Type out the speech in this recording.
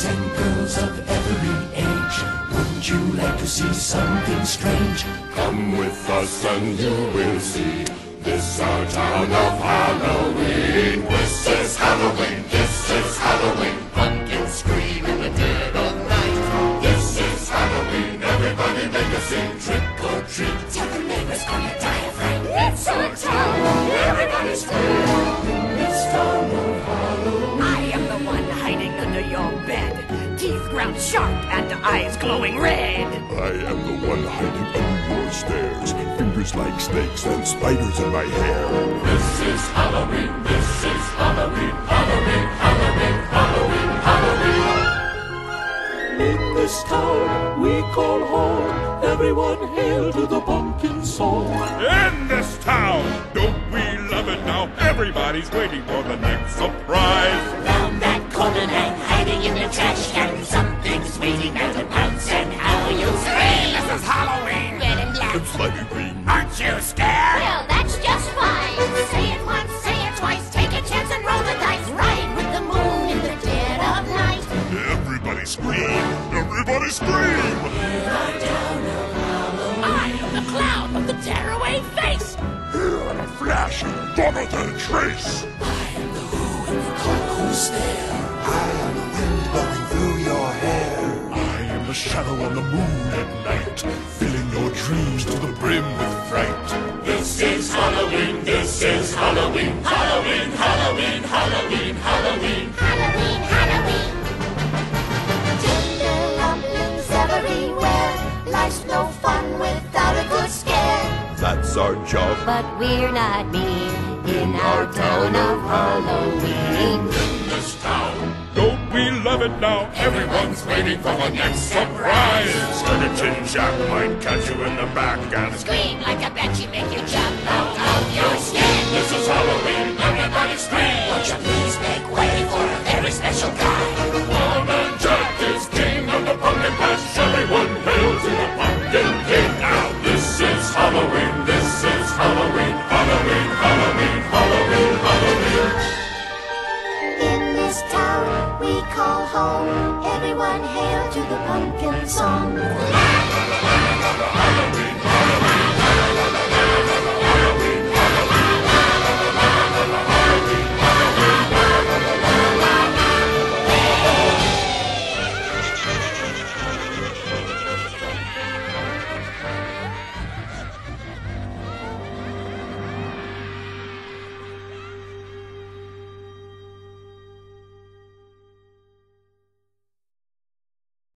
boys and girls of every age, wouldn't you like to see something strange? Come with us and you will see. This our town of Halloween. This is Halloween. This is Halloween. Pumpkins scream in the dead of night. This is Halloween. Everybody make a scene. Trick or treat. Tell the neighbors gonna die of fright. It's our town. Everybody scream. This town of Halloween. I am the one hiding under your bed, teeth ground sharp and eyes glowing red. I am the one hiding under your stairs, fingers like snakes and spiders in my hair. This is Halloween. This is Halloween. Halloween. Halloween. Halloween. Halloween. In this town we call home, everyone hail to the pumpkin song. In this town, don't we love it now? Everybody's waiting for the next surprise. Round that corner and hiding in the trash can, something's waiting there to pounce and how you'll scream. This is Halloween. Red and black. It's slimy green. Aren't you scared? Well, that's just fine. Say it once, say it twice, take a chance and roll the dice. Ride with the moon in the dead of night. Everybody scream. Everybody scream. I am the clown with the tearaway face. Here in a flash, gone without a trace. I am the who in the cold stare. I am the wind blowing through your hair. I am the shadow on the moon at night, filling your dreams to the brim with fright. This is Halloween, this is Halloween. Halloween, Halloween, Halloween, Halloween. Halloween, Halloween. Tinder rumblings everywhere. Life's no fun without a good scare. That's our job. But we're not mean in our town of Halloween. In this town, Don't we love it now? everyone's waiting for the next surprise. Skeleton Jack might catch you in the back and Scream like a banshee, make you jump out of your skin. this is Halloween, everybody scream. Won't you please make way for a very special guy? Lawman Jack is king of the pumpkin patch. Everyone hail to the pumpkin king. Now this is Halloween, this is Halloween. Halloween, Halloween, Halloween, Halloween. In this town we call home, everyone hail to the pumpkin song.